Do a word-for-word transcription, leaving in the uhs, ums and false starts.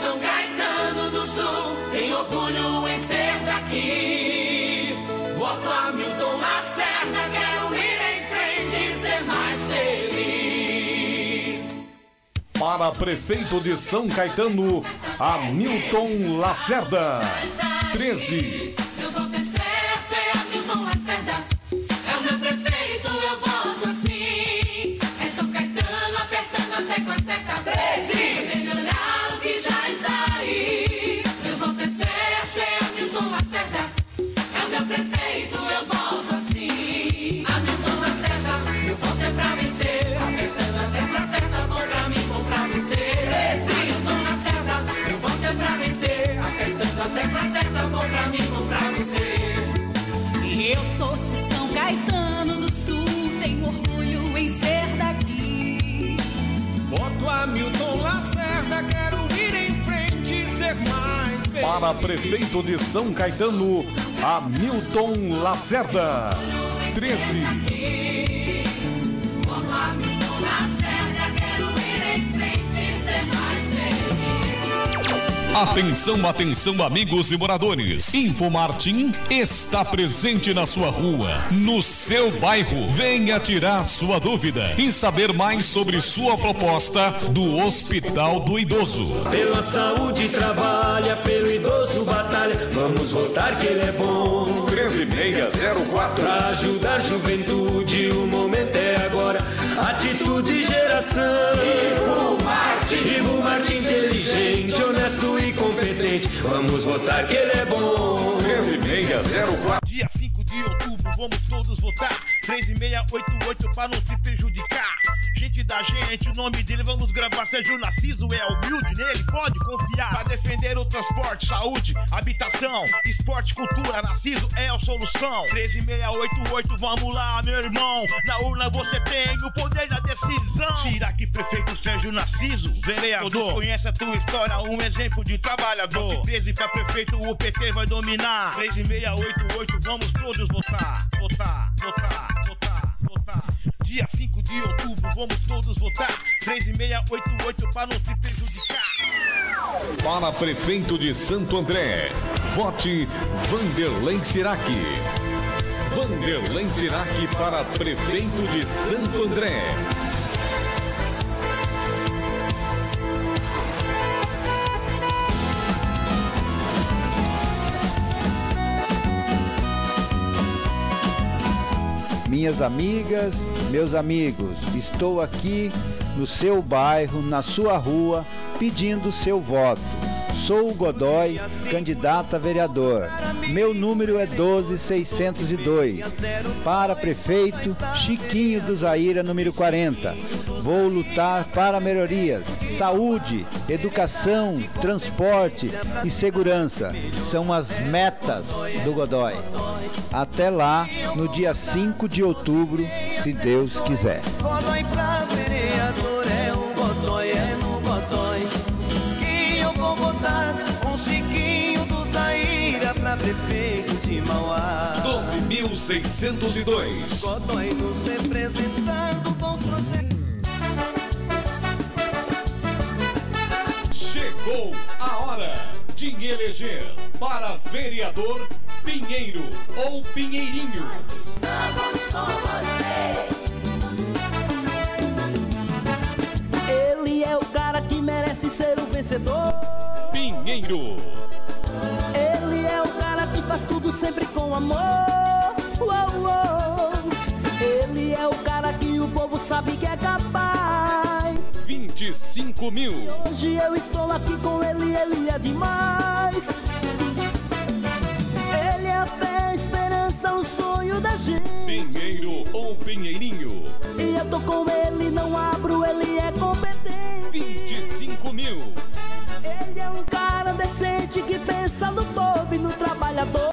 São Caetano do Sul, tem orgulho em ser daqui. Voto a Milton Lacerda, quero ir em frente e ser mais feliz. Para prefeito de São Caetano, Hamilton Lacerda. treze. Meu voto é certo, é Hamilton Lacerda. É o meu prefeito, eu voto assim. É São Caetano apertando a tecla certa. treze. Melhorar o que já está aí. Meu voto é certo, é Hamilton Lacerda. É o meu prefeito, eu voto assim. Hamilton Lacerda, meu voto é pra vencer. Apertando a tecla certa, bom pra mim, bom pra você. Hamilton Lacerda, meu voto é pra vencer. Apertando a tecla certa, bom pra mim, bom pra você. Eu sou de São Caetano do Sul, tenho orgulho em ser daqui. Voto a Hamilton Lacerda, quero ir em frente e ser mais feliz. Para prefeito de São Caetano, Hamilton Lacerda. treze. Voto a Hamilton Lacerda, quero ir em frente e ser mais feliz. Atenção, atenção, amigos e moradores. Infomartim está presente na sua rua, no seu bairro. Venha tirar sua dúvida e saber mais sobre sua proposta do Hospital do Idoso. Pela saúde trabalha, pelo idoso batalha. Vamos votar que ele é bom. treze seis zero quatro. Pra ajudar a juventude, o momento é agora. Atitude e geração. Ivo Martim. Ivo Martim, inteligente, honesto e competente. Vamos votar que ele é bom. treze seis zero quatro. Dia cinco de outubro, vamos todos votar. três seis oito oito pra não se prejudicar. Gente da gente, o nome dele vamos gravar. Sérgio Narciso é humilde, nele pode confiar. Pra defender o transporte, saúde, habitação, esporte, cultura, Narciso é a solução. três seis oito oito, vamos lá, meu irmão. Na urna você tem o poder da decisão. Tira aqui prefeito Sérgio Narciso, vereador. Todos conhecem a tua história, um exemplo de trabalhador. treze pra prefeito, o P T vai dominar. três seis oito oito, vamos todos votar. Votar, votar, votar, votar. Dia cinco de outubro, vamos todos votar. três seis oito oito para não se prejudicar. Para prefeito de Santo André, vote Vanderlei Sirac. Vanderlei Sirac para prefeito de Santo André. Minhas amigas, meus amigos, estou aqui no seu bairro, na sua rua, pedindo seu voto. Sou o Godoy, candidato a vereador. Meu número é doze seiscentos e dois. Para prefeito, Chiquinho do Zaira, número quarenta. Vou lutar para melhorias, saúde, educação, transporte e segurança. São as metas do Godoy. Até lá, no dia cinco de outubro, se Deus quiser. Godoy pra vereador é o Godoy, é no Godoy que eu vou votar. Com Chiquinho do Zaira pra prefeito de Mauá. doze mil seiscentos e dois. Godoy nos representando bons processos. Chegou a hora de eleger para vereador Pinheiro ou Pinheirinho. Estamos com você. Ele é o cara que merece ser o vencedor. Pinheiro. Ele é o cara que faz tudo sempre com amor. Uou, uou. Ele é o cara que o povo sabe que é capaz. vinte e cinco mil. E hoje eu estou aqui com ele, ele é demais. Ele é a fé, a esperança, o sonho da gente. Pinheiro ou Pinheirinho. E eu tô com ele, não abro, ele é competente. vinte e cinco mil. Ele é um cara decente que pensa no povo e no trabalhador.